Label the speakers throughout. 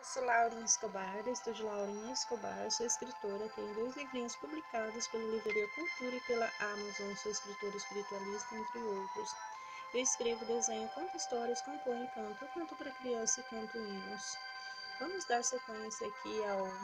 Speaker 1: Sou Laurinha Escobar, da Estúdio Laurinha Escobar, sou escritora, tenho 2 livrinhos publicados pela Livraria Cultura e pela Amazon, sou escritora espiritualista, entre outros. Eu escrevo, desenho, conto histórias, componho e canto, eu canto para criança e canto hinos. Vamos dar sequência aqui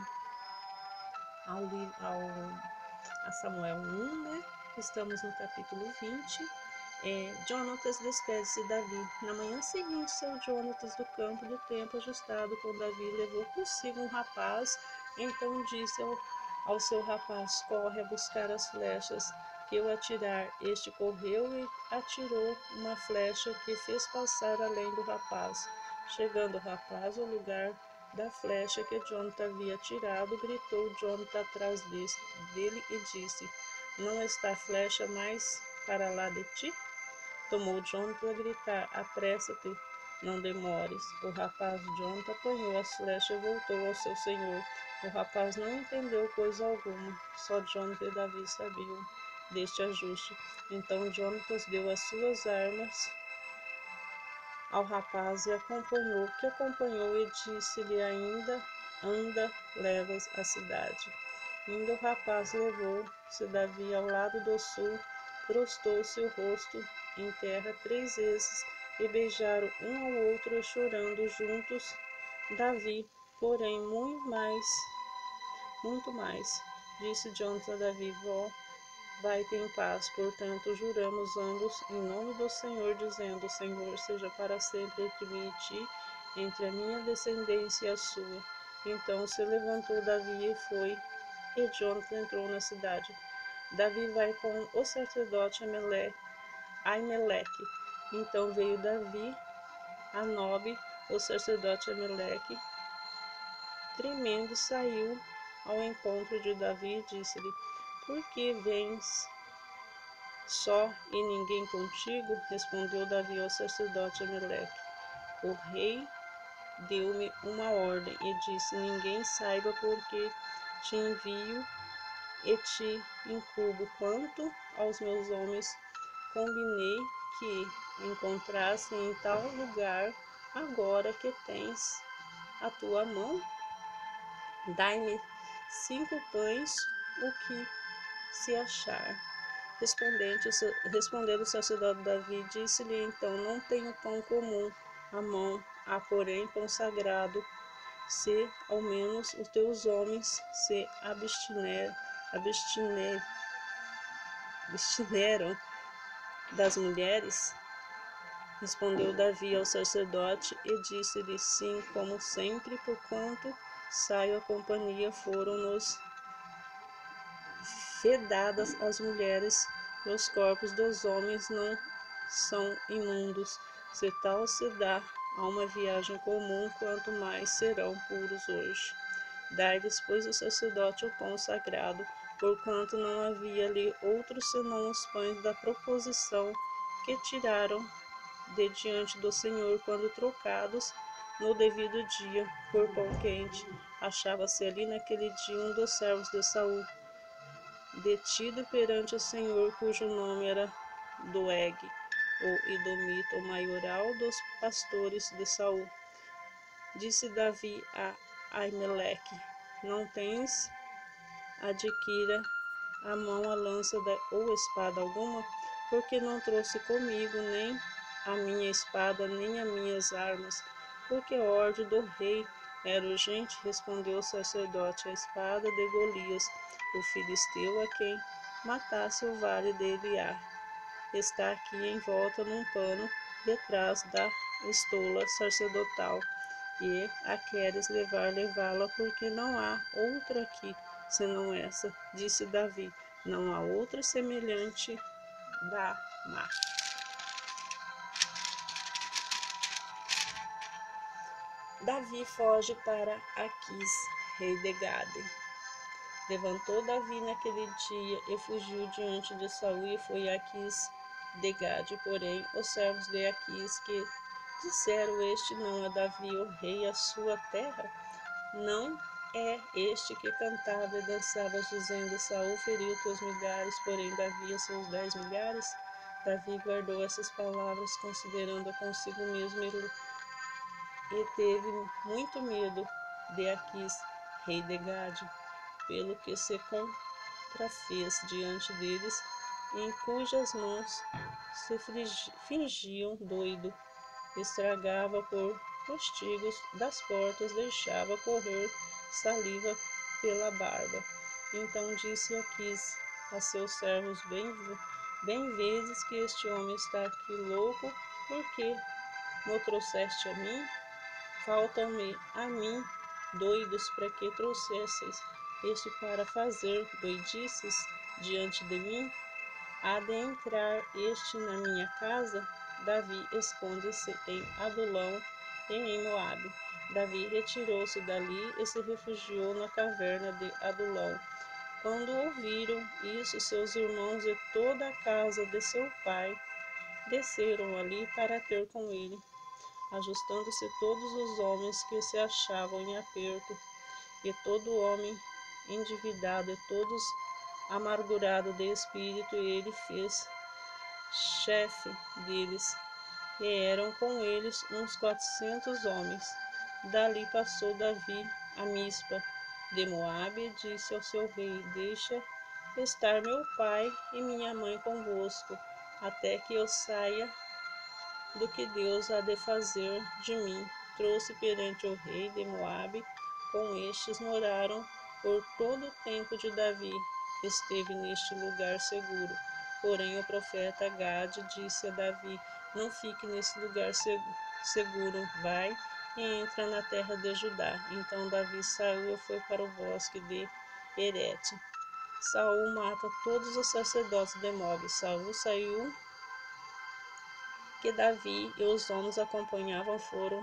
Speaker 1: a Samuel 1, né? Estamos no capítulo 20. Jonatas despede-se de Davi. Na manhã seguinte, seu Jonatas do campo do templo ajustado com Davi levou consigo um rapaz. Então disse ao seu rapaz: corre a buscar as flechas que eu atirar. Este correu e atirou uma flecha que fez passar além do rapaz. Chegando o rapaz ao lugar da flecha que Jonathan havia atirado, gritou Jonathan atrás dele e disse: não está a flecha mais para lá de ti? Tomou Jonathan a gritar: apressa-te, não demores. O rapaz Jonathan apanhou as flechas e voltou ao seu senhor. O rapaz não entendeu coisa alguma, só Jonathan e Davi sabiam deste ajuste. Então Jonathan deu as suas armas ao rapaz que acompanhou e disse-lhe: ainda anda, levas à cidade. Indo o rapaz levou-se Davi ao lado do sul, prostou-se o rosto em terra 3 vezes e beijaram um ao outro, chorando juntos. Davi, porém, muito mais, disse Jonathan a Davi: vai-te em paz. Portanto, juramos ambos em nome do Senhor, dizendo: o Senhor seja para sempre entre mim e ti, entre a minha descendência e a sua. Então se levantou Davi e foi, e Jonathan entrou na cidade. Davi vai com o sacerdote Aimeleque. Então veio Davi a Nobe, o sacerdote Aimeleque, tremendo, saiu ao encontro de Davi e disse-lhe: por que vens só e ninguém contigo? Respondeu Davi ao sacerdote Aimeleque: o rei deu-me uma ordem e disse: ninguém saiba porque te envio e te incubo. Quanto aos meus homens, combinei que encontrassem em tal lugar. Agora que tens a tua mão, dai-me 5 pães, o que se achar. Respondendo o sacerdote Davi, disse-lhe então: não tenho pão comum à mão, há porém pão sagrado. Se ao menos os teus homens se abstineram das mulheres. Respondeu Davi ao sacerdote e disse-lhe: sim, como sempre, porquanto saio a companhia, foram-nos vedadas as mulheres, e os corpos dos homens não são imundos. Se tal se dá a uma viagem comum, quanto mais serão puros hoje. Dai-lhes, pois, o sacerdote o pão sagrado, porquanto não havia ali outros senão os pães da proposição que tiraram de diante do Senhor, quando trocados no devido dia por pão quente. Achava-se ali naquele dia um dos servos de Saul, detido perante o Senhor, cujo nome era Doeg, o Edomita, o maioral dos pastores de Saul. Disse Davi a Aimeleque: não tens adquira a mão a lança ou espada alguma? Porque não trouxe comigo nem a minha espada, nem as minhas armas, porque a ordem do rei era urgente. Respondeu o sacerdote: a espada de Golias, o filisteu, a quem matasse o vale de Eliá, está aqui em volta num pano detrás da estola sacerdotal, e a queres levar, levá-la, porque não há outra aqui senão essa. Disse Davi: não há outra semelhante da mar. Davi foge para Aquis, rei de Gade. Levantou Davi naquele dia e fugiu diante de Saul e foi a Aquis de Gade. Porém, os servos de Aquis que disseram: este não é Davi, o rei, a sua terra? Não é este que cantava e dançava, dizendo: Saul feriu teus milhares, porém Davi os seus 10 milhares? Davi guardou essas palavras, considerando consigo mesmo, e teve muito medo. de Aquis, rei de Gade, pelo que se contrafez diante deles, em cujas mãos se fingiam doido, estragava por postigos das portas, deixava correr saliva pela barba. Então disse Aquis a seus servos: bem vezes que este homem está aqui louco, porque mo trouxeste a mim? Faltam-me a mim doidos para que trouxesseis este para fazer doidices diante de mim? Há de entrar este na minha casa? Davi esconde-se em Adulão e em Moabe. Davi retirou-se dali e se refugiou na caverna de Adulão. Quando ouviram isso, seus irmãos e toda a casa de seu pai desceram ali para ter com ele, ajustando-se todos os homens que se achavam em aperto, e todo homem endividado, e todos amargurado de espírito, e ele fez chefe deles, e eram com eles uns 400 homens. Dali passou Davi a Mispa de Moabe e disse ao seu rei: deixa estar meu pai e minha mãe convosco, até que eu saia do que Deus há de fazer de mim. Trouxe perante o rei de Moabe, com estes moraram por todo o tempo de Davi, esteve neste lugar seguro. Porém o profeta Gade disse a Davi: não fique nesse lugar seguro, vai e entra na terra de Judá. Então Davi saiu e foi para o bosque de Herete. Saul mata todos os sacerdotes de Moabe. Saul saiu que Davi e os homens acompanhavam foram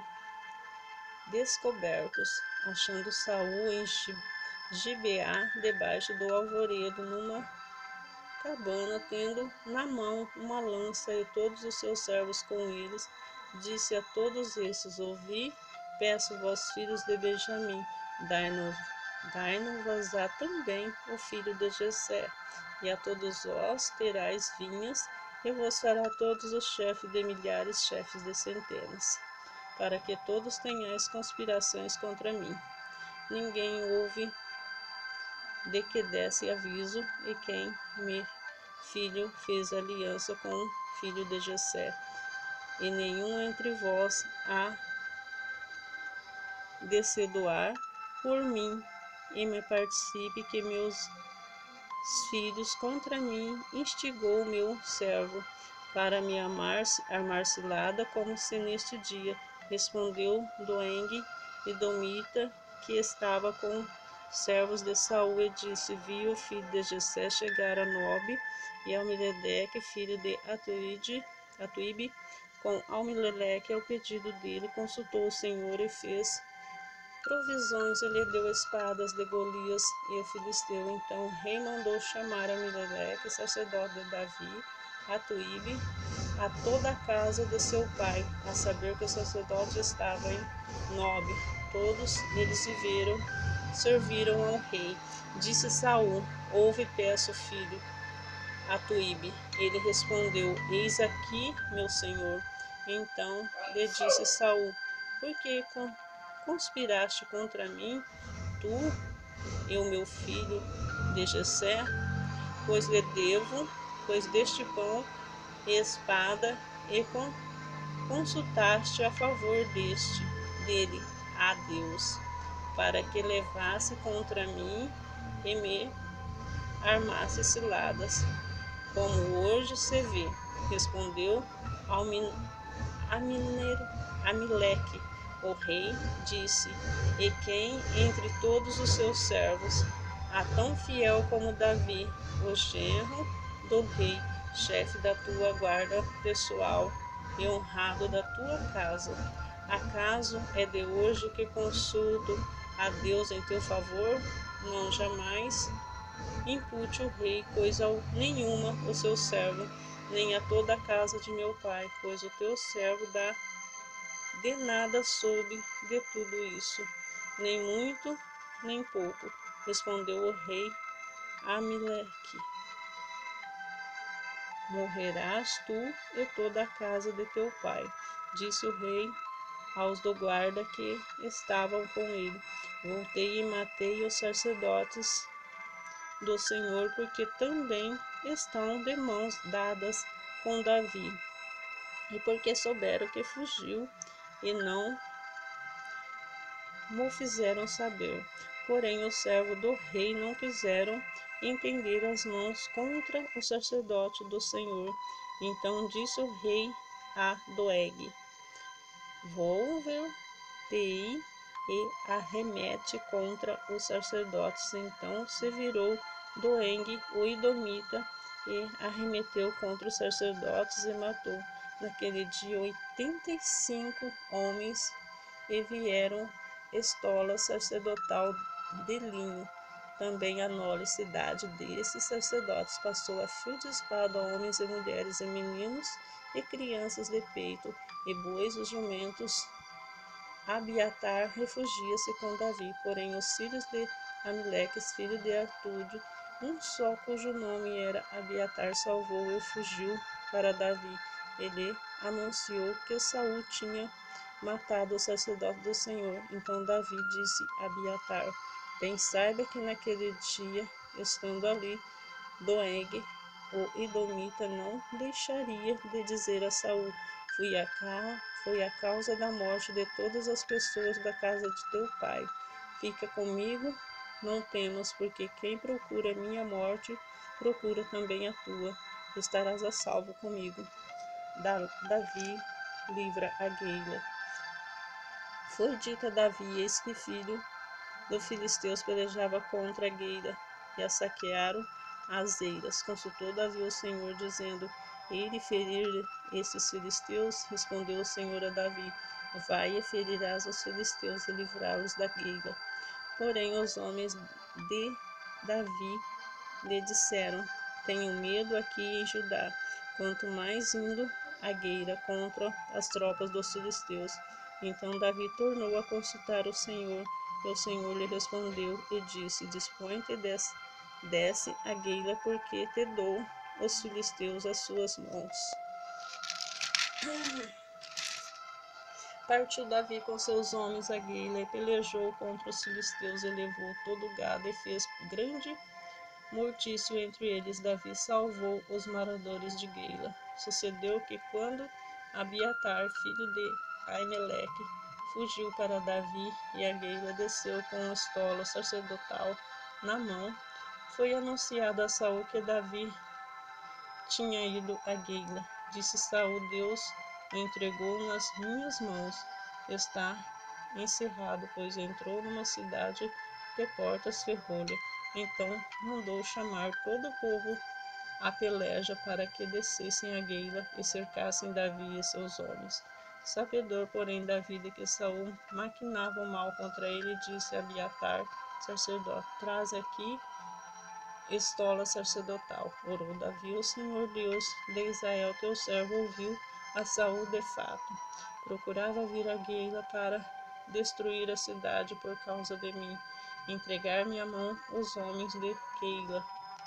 Speaker 1: descobertos, achando Saul em Gibeá, debaixo do alvoredo, numa cabana, tendo na mão uma lança e todos os seus servos com eles. Disse a todos estes: ouvi, peço vós, filhos de Benjamim, dai-nos a também o filho de Jessé, e a todos vós terás vinhas, e vos fará todos os chefes de milhares, chefes de centenas, para que todos tenhais conspirações contra mim. Ninguém houve de que desse aviso, e quem me filho fez aliança com o filho de Jessé, e nenhum entre vós há de se doar por mim, e me participe que meus filhos contra mim instigou o meu servo para me armar cilada, como se neste dia. Respondeu Doeg e Domita, que estava com servos de Saul, e disse: vi o filho de Jessé chegar a Nobe, e Almiledeque, filho de Atuíbe, com Almileleque ao pedido dele, consultou o Senhor e fez provisões, e lhe deu espadas de Golias e o filisteu. Então o rei mandou chamar Amileleque, sacerdote de Davi, Atuíbe, a toda a casa de seu pai, a saber que o sacerdote estava em Nobe. Todos eles serviram ao rei. Disse Saul: ouve, peço, filho Atuíbe. Ele respondeu: eis aqui, meu senhor. Então lhe disse Saul: por que conspiraste contra mim, tu e o meu filho de Jessé? Pois lhe devo, pois deste pão e espada, e consultaste a favor dele a Deus, para que levasse contra mim e me armasse ciladas, como hoje se vê. Respondeu Amileque, o rei, disse: e quem entre todos os seus servos há tão fiel como Davi, o genro do rei, chefe da tua guarda pessoal e honrado da tua casa? Acaso é de hoje que consulto a Deus em teu favor? Não, jamais impute o rei coisa nenhuma ao seu servo, nem a toda a casa de meu pai, pois o teu servo de nada soube de tudo isso, nem muito, nem pouco. Respondeu o rei Amileque: morrerás tu e toda a casa de teu pai. Disse o rei aos do guarda que estavam com ele: Voltei e matei os sacerdotes do Senhor, porque também estão de mãos dadas com Davi, e porque souberam que fugiu e não mo fizeram saber. Porém, os servos do rei não quiseram entender as mãos contra o sacerdote do Senhor. Então disse o rei a Doeg: volver-te e arremete contra os sacerdotes. Então se virou Doeg, o edomita, e arremeteu contra os sacerdotes e matou naquele dia 85 homens, e vieram estola sacerdotal de linho. Também a nole cidade desses sacerdotes passou a fio de espada homens e mulheres e meninos e crianças de peito, e bois e jumentos. Abiatar refugia-se com Davi, porém os filhos de Amileques, filho de Artude, um só cujo nome era Abiatar, salvou e fugiu para Davi. Ele anunciou que Saul tinha matado o sacerdote do Senhor. Então Davi disse a Abiatar: bem saiba que naquele dia, estando ali, Doeg, o edomita, não deixaria de dizer a Saul: foi a causa da morte de todas as pessoas da casa de teu pai. Fica comigo, não temas, porque quem procura minha morte, procura também a tua. Estarás a salvo comigo. Davi livra a Gueila. Foi dito a Davi: eis que filho dos filisteus pelejava contra a Gueila, e a saquearam as eiras. Consultou Davi o Senhor, dizendo: ele ferir esses filisteus? Respondeu o Senhor a Davi: vai e ferirás os filisteus e livrá-los da Gueila. Porém os homens de Davi lhe disseram: tenho medo aqui em Judá, quanto mais indo a Gueira contra as tropas dos filisteus. Então Davi tornou a consultar o Senhor, e o Senhor lhe respondeu e disse: dispõe-te, desce a Gueila, porque te dou os filisteus às suas mãos. Partiu Davi com seus homens a Gueila e pelejou contra os filisteus, e levou todo o gado e fez grande mortício entre eles. Davi salvou os moradores de Gueila. Sucedeu que quando Abiatar, filho de Aimeleque, fugiu para Davi, e a Gueila desceu com o estolo sacerdotal na mão, foi anunciado a Saul que Davi tinha ido a Gueila. Disse Saul: Deus o entregou nas minhas mãos. Está encerrado, pois entrou numa cidade de portas ferrolha. Então mandou chamar todo o povo à peleja para que descessem a Gueila e cercassem Davi e seus homens. Sabedor, porém, Davi de que Saul maquinava o mal contra ele, disse a Abiatar, sacerdote: traze aqui estola sacerdotal. Orou Davi: o Senhor Deus de Israel, teu servo, ouviu a Saul de fato. Procurava vir a Gueila para destruir a cidade por causa de mim, entregar-me à mão os homens de Keila,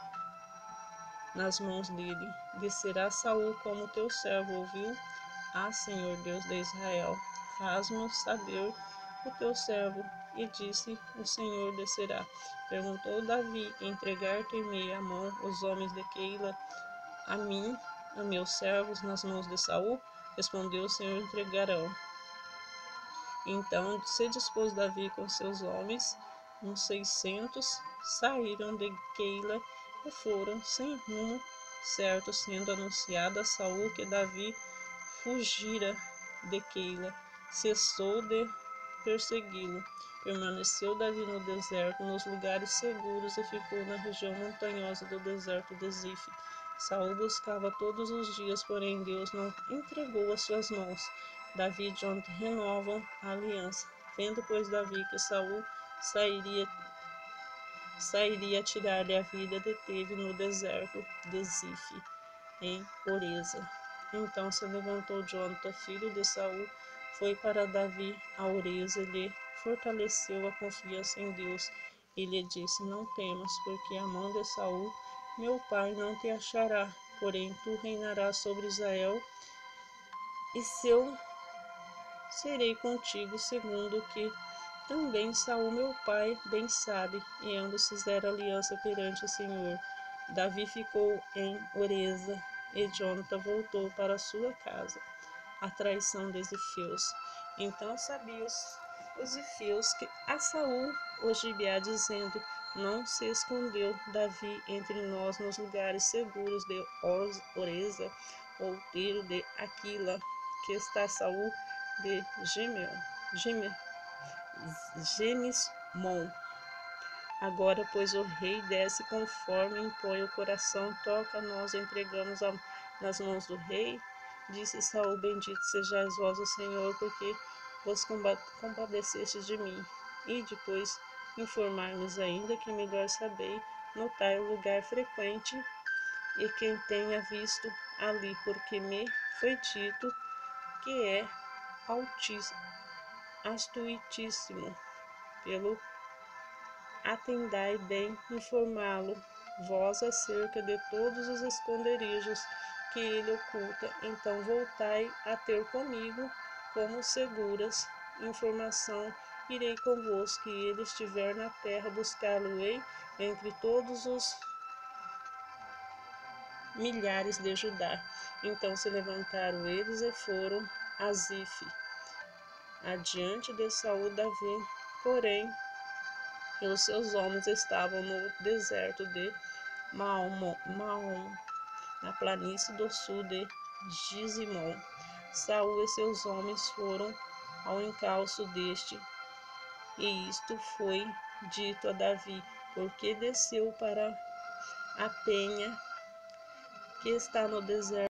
Speaker 1: nas mãos dele. Descerá Saul como teu servo ouviu? Ah, Senhor Deus de Israel, faz-me saber o teu servo. E disse: o Senhor descerá. Perguntou Davi: entregar-te-me à mão os homens de Keila, a mim, a meus servos, nas mãos de Saul? Respondeu o Senhor: entregarão. Então se dispôs Davi com seus homens, uns 600, saíram de Keila e foram sem rumo certo, sendo anunciado a Saul que Davi fugira de Keila. Cessou de persegui-lo. Permaneceu Davi no deserto, nos lugares seguros, e ficou na região montanhosa do deserto de Zif. Saul buscava todos os dias, porém Deus não entregou as suas mãos. Davi e Jonathan renovam a aliança. Vendo, pois, Davi que Saul sairia a tirar-lhe a vida, deteve no deserto de Zif, em Oreza. Então se levantou Jonathan, filho de Saul, foi para Davi a Oreza, e lhe fortaleceu a confiança em Deus, e lhe disse: não temas, porque a mão de Saul, meu pai, não te achará, porém tu reinarás sobre Israel, e serei contigo segundo o que Também Saul meu pai bem sabe, e ambos fizeram aliança perante o Senhor. Davi ficou em Oreza, e Jonathan voltou para sua casa. A traição dos Efeus. Então sabiam os Efeus que a Saul o Gibeá, dizendo: não se escondeu Davi entre nós nos lugares seguros de Oreza, outeiro de Aquila, que está Saul de Gemismon. Agora, pois, o rei desce conforme impõe o coração, toca, nós entregamos nas mãos do rei. Disse Saul: bendito sejais vós, o Senhor, porque vos compadecestes de mim. E depois informar-nos ainda que melhor sabei, notai o lugar frequente e quem tenha visto ali, porque me foi dito que é astutíssimo. Pelo atendai bem informá-lo vós acerca de todos os esconderijos que ele oculta. Então voltai a ter comigo como seguras informação. Irei convosco, que ele estiver na terra, buscá-lo-ei entre todos os milhares de Judá. Então se levantaram eles e foram a Zife, adiante de Saul. Davi, porém, e os seus homens estavam no deserto de Maom, na planície do sul de Gizimon. Saul e seus homens foram ao encalço deste, e isto foi dito a Davi, porque desceu para a penha que está no deserto